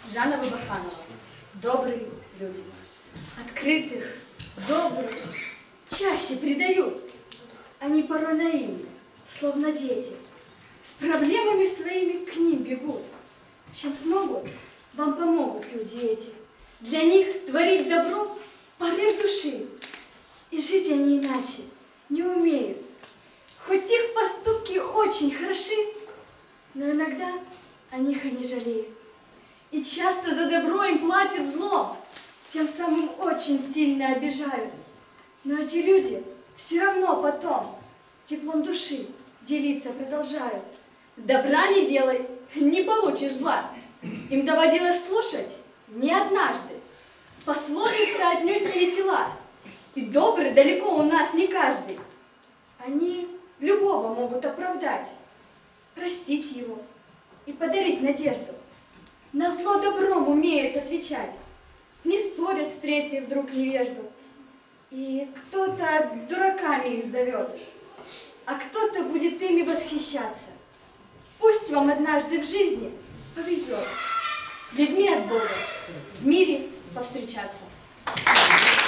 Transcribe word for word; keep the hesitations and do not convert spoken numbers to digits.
Жанна Бабаханова. Добрые люди. Открытых, добрых чаще предают. Они порой наивны, словно дети. С проблемами своими к ним бегут. Чем смогут, вам помогут люди эти. Для них творить добро — порыв души. И жить они иначе не умеют. Хоть их поступки очень хороши, но иногда о них они жалеют. И часто за добро им платят зло, тем самым очень сильно обижают. Но эти люди все равно потом теплом души делиться продолжают. Добра не делай, не получишь зла. Им доводилось слушать не однажды. Пословица отнюдь не весела. И добрый далеко у нас не каждый. Они любого могут оправдать, простить его и подарить надежду. На зло добром умеют отвечать, не спорят, встретив вдруг невежду. И кто-то дураками их зовет, а кто-то будет ими восхищаться. Пусть вам однажды в жизни повезет с людьми от Бога в мире повстречаться.